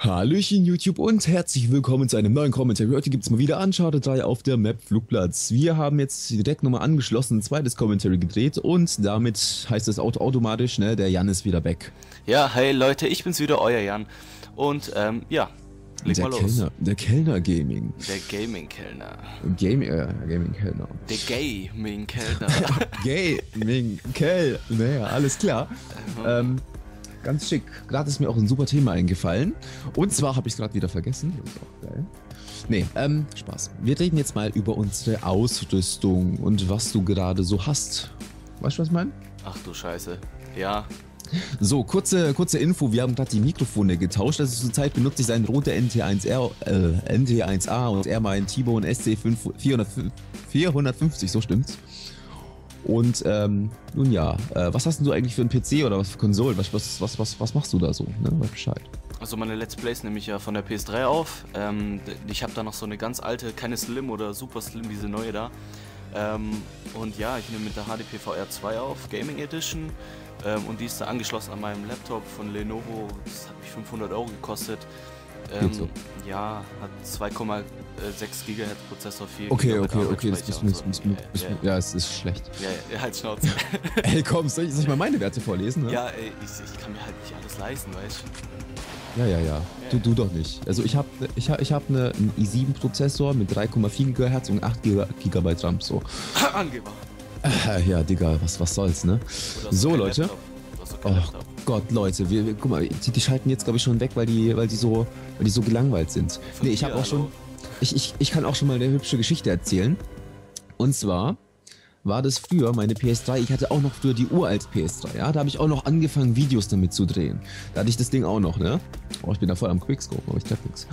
Hallöchen YouTube und herzlich willkommen zu einem neuen Kommentar. Heute gibt es mal wieder Uncharted 3 auf der Map Flugplatz. Wir haben jetzt direkt nochmal angeschlossen ein zweites Commentary gedreht und damit heißt es automatisch, ne, der Jan ist wieder weg. Ja, hey Leute, ich bin's wieder, euer Jan. Und ja, leg mal los. Der Kellner Gaming. Der Gaming-Kellner. Gaming-Kellner. Der Gaming-Kellner. Gaming-Kellner, naja, alles klar. Ganz schick. Gerade ist mir auch ein super Thema eingefallen. Und zwar habe ich es gerade wieder vergessen. Das ist auch geil. Nee, Spaß. Wir reden jetzt mal über unsere Ausrüstung und was du gerade so hast. Weißt du, was ich meine? Ach du Scheiße. Ja. So, kurze Info. Wir haben gerade die Mikrofone getauscht. Also zurzeit benutze ich seinen Rode NT1A und er meinen T-Bone SC450, so stimmt's. Und nun ja, was hast denn du eigentlich für einen PC oder was für Konsolen? Was machst du da so? Ne? Weiß Bescheid. Also meine Let's Plays nehme ich ja von der PS3 auf. Ich habe da noch so eine ganz alte, keine Slim oder Super Slim, diese neue da. Und ja, ich nehme mit der HDP VR2 auf, Gaming Edition. Und die ist da angeschlossen an meinem Laptop von Lenovo. Das hat mich 500 € gekostet. So. Ja, hat 2,6 GHz Prozessor, 4 Okay, ja, es ist schlecht. Ja, halt Schnauze. Ey, komm, soll ich mal meine Werte vorlesen? Ne? Ja, ey, ich kann mir halt nicht alles leisten, weißt du? Ja. Du doch nicht. Also ich hab einen i7-Prozessor mit 3,4 GHz und 8 GB RAM, so. Angeber. Ja, Digga, was soll's, ne? So, Leute. Oh Gott, Leute, guck mal, die schalten jetzt, glaube ich, schon weg, weil die so gelangweilt sind. Nee, ich habe auch schon, ich kann auch schon mal eine hübsche Geschichte erzählen. Und zwar war das früher meine PS3, ich hatte auch noch früher die uralte PS3, ja, da habe ich auch noch angefangen, Videos damit zu drehen. Da hatte ich das Ding auch noch, ne? Oh, ich bin da voll am Quickscope, aber ich treff nix.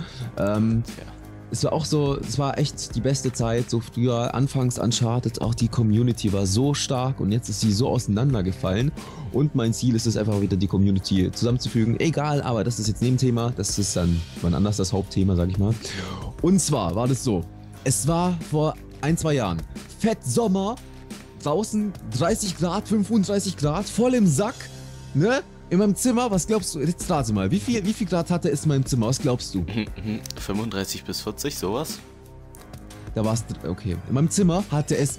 Es war auch so, es war echt die beste Zeit, so früher, anfangs Uncharted, auch die Community war so stark und jetzt ist sie so auseinandergefallen und mein Ziel ist es einfach wieder die Community zusammenzufügen, egal, aber das ist jetzt Nebenthema, das ist dann wann anders das Hauptthema, sag ich mal. Und zwar war das so, es war vor 1-2 Jahren, fett Sommer, draußen 30 Grad, 35 Grad, voll im Sack, ne? In meinem Zimmer, was glaubst du? Jetzt rate mal, wie viel Grad hatte es in meinem Zimmer? Was glaubst du? 35 bis 40, sowas? Da war's, okay. In meinem Zimmer hatte es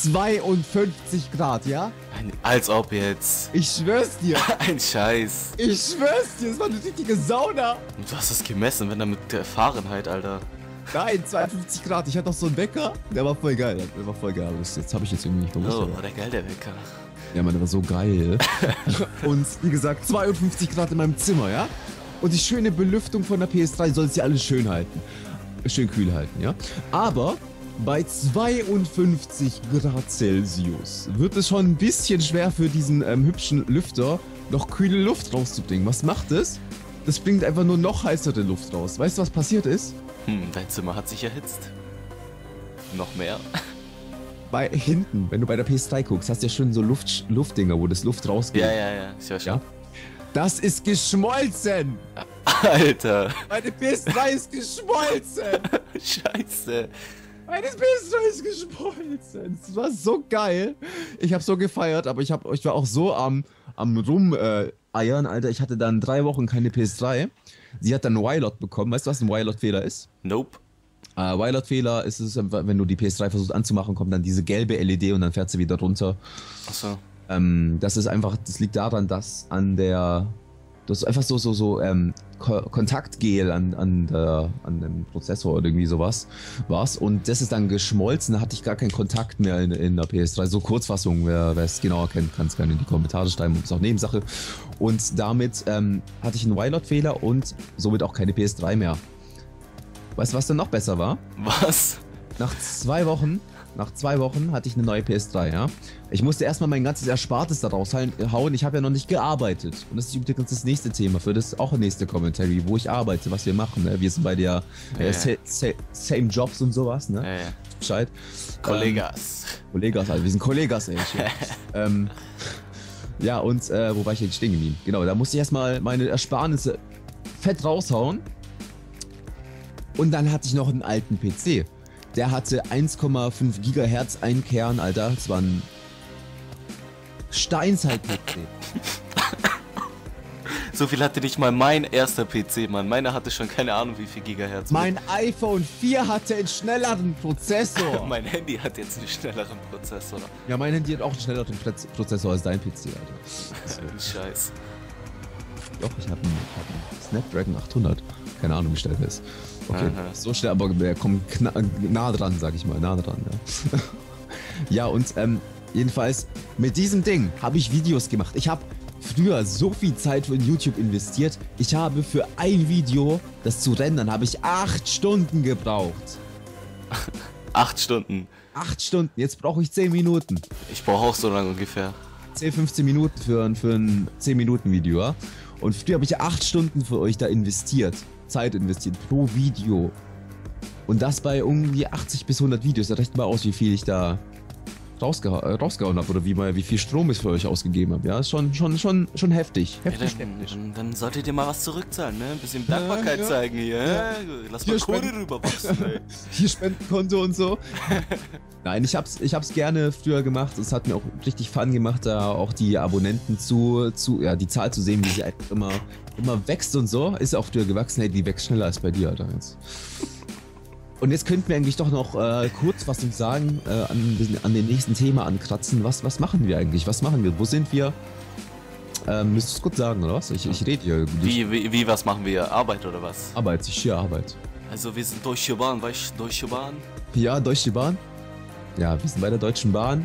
52 Grad, ja? Als ob jetzt. Ich schwör's dir. Ein Scheiß. Ich schwör's dir, es war eine richtige Sauna. Und du hast es gemessen, wenn er mit der Fahrenheit, Alter. Nein, 52 Grad. Ich hatte noch so einen Wecker, der war voll geil. Der war voll geil, aber das habe ich jetzt irgendwie nicht gewusst. Oh, war der geil, der Wecker. Ja, Mann, der war so geil. Und wie gesagt, 52 Grad in meinem Zimmer, ja? Und die schöne Belüftung von der PS3 soll es ja alles schön halten. Schön kühl halten, ja? Aber bei 52 Grad Celsius wird es schon ein bisschen schwer für diesen hübschen Lüfter, noch kühle Luft rauszubringen. Was macht es? Das bringt einfach nur noch heißere Luft raus. Weißt du, was passiert ist? Dein Zimmer hat sich erhitzt. Noch mehr? Bei hinten, wenn du bei der PS3 guckst, hast du ja schon so Luftdinger, wo das Luft rausgeht. Ja, ich weiß schon. Ja? Das ist geschmolzen! Alter! Meine PS3 ist geschmolzen! Scheiße! Meine PS3 ist geschmolzen! Das war so geil! Ich hab so gefeiert, aber ich war auch so am Rumeiern, Alter. Ich hatte dann 3 Wochen keine PS3. Sie hat dann einen Y-Lot bekommen. Weißt du, was ein Y-Lot-Fehler ist? Nope. Y-Lot-Fehler ist es, wenn du die PS3 versuchst anzumachen, kommt dann diese gelbe LED und dann fährt sie wieder runter. Achso. Das ist einfach, das liegt daran, dass das ist einfach so Kontaktgel an dem Prozessor oder irgendwie sowas war's und das ist dann geschmolzen, da hatte ich gar keinen Kontakt mehr in der PS3. So Kurzfassung, wer es genauer kennt, kann es gerne in die Kommentare schreiben, und ist auch Nebensache. Und damit hatte ich einen Y-Lot-Fehler und somit auch keine PS3 mehr. Weißt du, was dann noch besser war? Was? Nach 2 Wochen hatte ich eine neue PS3, ja. Ich musste erstmal mein ganzes Erspartes da raushauen. Ich habe ja noch nicht gearbeitet. Und das ist übrigens das nächste Thema für das auch nächste Commentary, wo ich arbeite, was wir machen. Ne? Wir sind bei der Same Jobs und sowas, ne? Ja. Bescheid. Kollegas. Kollegas, wir sind Kollegas, ey. Ja, und wo war ich jetzt stehen geblieben? Genau, da musste ich erstmal meine Ersparnisse fett raushauen. Und dann hatte ich noch einen alten PC. Der hatte 1,5 GHz, ein Kern, Alter. Das war ein Steinzeit-PC. So viel hatte nicht mal mein erster PC, Mann. Meiner hatte schon keine Ahnung, wie viel Gigahertz. Mein iPhone 4 hatte einen schnelleren Prozessor. Mein Handy hat jetzt einen schnelleren Prozessor. Ja, mein Handy hat auch einen schnelleren Prozessor als dein PC, Alter. Scheiß. Doch, ich hab einen Snapdragon 800. Keine Ahnung, wie schnell der ist. Okay, Aha. so schnell, aber der kommt nah dran, sag ich mal. Nah dran, ja. Ja, und jedenfalls, mit diesem Ding habe ich Videos gemacht. Ich habe früher so viel Zeit in YouTube investiert. Ich habe für ein Video, das zu rendern, habe ich 8 Stunden gebraucht. 8 Stunden. 8 Stunden, jetzt brauche ich 10 Minuten. Ich brauche auch so lange ungefähr. 10, 15 Minuten für ein 10-Minuten-Video, ja? Und früher habe ich 8 Stunden für euch da investiert. Zeit investiert pro Video. Und das bei irgendwie 80 bis 100 Videos. Da rechnet mal aus, wie viel ich da rausgehauen habe oder wie viel Strom ich für euch ausgegeben habe. Ja, ist schon heftig. Ja, dann solltet ihr mal was zurückzahlen, ne? Ein bisschen Dankbarkeit zeigen hier. Ja. Lass mal Kohle rüberwachsen, ey. Hier Spendenkonto und so. Nein, ich hab's gerne früher gemacht. Es hat mir auch richtig Fun gemacht, da auch die Abonnenten die Zahl zu sehen, wie sie einfach immer wächst und so. Ist auch früher gewachsen. Hey, die wächst schneller als bei dir, Alter. Jetzt. Und jetzt könnten wir eigentlich doch noch kurz was uns sagen, an dem nächsten Thema ankratzen. Was machen wir eigentlich? Was machen wir? Wo sind wir? Müsstest du es kurz sagen, oder was? Ich rede hier. Wie, was machen wir? Arbeit oder was? Arbeit, Arbeit. Also wir sind Deutsche Bahn, weißt du? Deutsche Bahn? Ja, Deutsche Bahn. Ja, wir sind bei der Deutschen Bahn.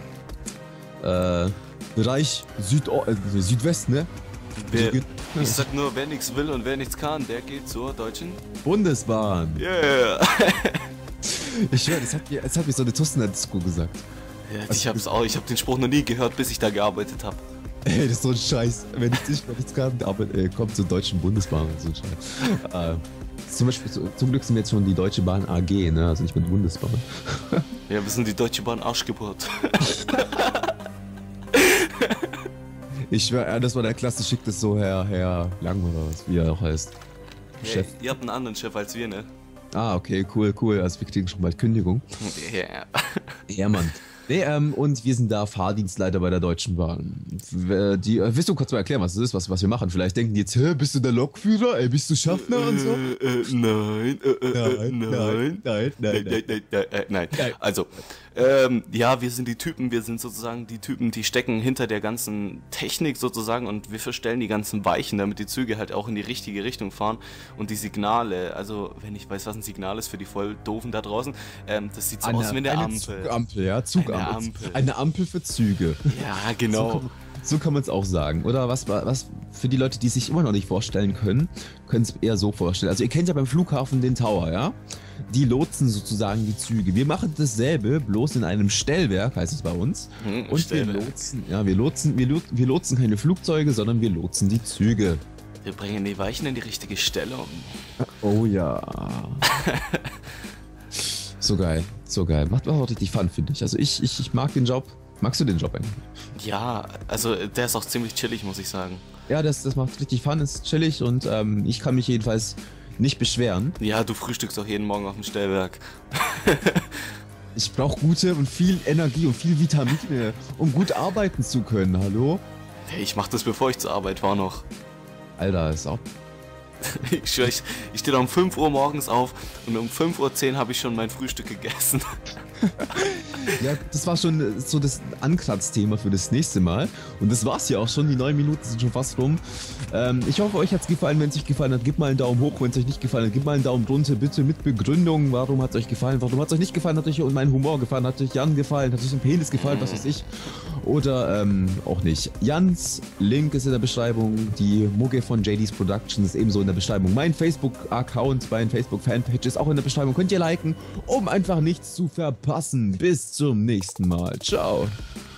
Bereich Südwest, ne? Ich sag nur, wer nichts will und wer nichts kann, der geht zur Deutschen Bundesbahn. Yeah. Ich schwör, das hat mir so eine Tuss in der Disco gesagt. Ja, ich hab den Spruch noch nie gehört, bis ich da gearbeitet habe. Ey, das ist so ein Scheiß. Wenn ich nichts kann, kommt zur Deutschen Bundesbahn. So ein Scheiß. Zum Beispiel, zum Glück sind wir jetzt schon die Deutsche Bahn AG, ne? Also nicht mit Bundesbahn. Ja, wir sind die Deutsche Bahn Arschgeburt. Ich schwör, das war der Klasse, schickt es so Herr Lang oder was, wie er auch heißt. Hey, ihr habt einen anderen Chef als wir, ne? Ah, okay, cool. Also wir kriegen schon bald Kündigung. Yeah. Ja, Mann. Nee, und wir sind da Fahrdienstleiter bei der Deutschen Bahn. Willst du kurz mal erklären, was das ist, was wir machen? Vielleicht denken die jetzt, bist du der Lokführer? Bist du Schaffner und so? Nein. Also, ja, wir sind sozusagen die Typen, die stecken hinter der ganzen Technik sozusagen und wir verstellen die ganzen Weichen, damit die Züge halt auch in die richtige Richtung fahren und die Signale, also wenn ich weiß, was ein Signal ist für die voll doofen da draußen, das sieht so aus wie eine Ampel. Zugampel, ja, Zugampel. Eine Ampel für Züge. Ja, genau. So kann man es auch sagen. Oder was für die Leute, die sich immer noch nicht vorstellen können es eher so vorstellen. Also ihr kennt ja beim Flughafen den Tower, ja? Die lotsen sozusagen die Züge. Wir machen dasselbe, bloß in einem Stellwerk, heißt es bei uns. Und wir lotsen keine Flugzeuge, sondern wir lotsen die Züge. Wir bringen die Weichen in die richtige Stellung. Oh ja. So geil. Macht auch richtig Fun, finde ich. Also ich mag den Job. Magst du den Job eigentlich? Ja, also der ist auch ziemlich chillig, muss ich sagen. Ja, das macht richtig Fun, ist chillig und ich kann mich jedenfalls nicht beschweren. Ja, du frühstückst auch jeden Morgen auf dem Stellwerk. Ich brauche gute und viel Energie und viel Vitamine, um gut arbeiten zu können, hallo? Hey, ich mach das, bevor ich zur Arbeit war noch. Alter, ist auch... Ich schwör, ich stehe da um 5 Uhr morgens auf und um 5:10 Uhr habe ich schon mein Frühstück gegessen. Ja, das war schon so das Ankratzthema für das nächste Mal. Und das war's ja auch schon. Die 9 Minuten sind schon fast rum. Ich hoffe, euch hat's gefallen. Wenn es euch gefallen hat, gebt mal einen Daumen hoch. Wenn es euch nicht gefallen hat, gebt mal einen Daumen runter. Bitte mit Begründung. Warum hat's euch gefallen? Warum hat's euch nicht gefallen? Hat euch mein Humor gefallen? Hat euch Jan gefallen? Hat euch ein Penis gefallen? Was weiß ich. Oder auch nicht. Jans Link ist in der Beschreibung. Die Mugge von JD's Productions ist ebenso in der Beschreibung. Mein Facebook-Account, mein Facebook-Fanpage ist auch in der Beschreibung. Könnt ihr liken, um einfach nichts zu verpassen. Bis zum nächsten Mal. Ciao.